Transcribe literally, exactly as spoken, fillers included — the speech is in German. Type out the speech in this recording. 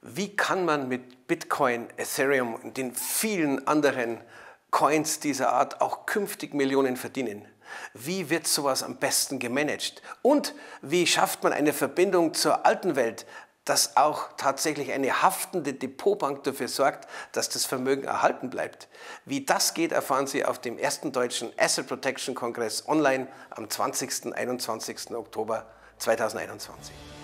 Wie kann man mit Bitcoin, Ethereum und den vielen anderen Coins dieser Art auch künftig Millionen verdienen? Wie wird sowas am besten gemanagt? Und wie schafft man eine Verbindung zur alten Welt, dass auch tatsächlich eine haftende Depotbank dafür sorgt, dass das Vermögen erhalten bleibt? Wie das geht, erfahren Sie auf dem ersten deutschen Asset Protection Kongress online am zwanzigsten und einundzwanzigsten Oktober zweitausendeinundzwanzig.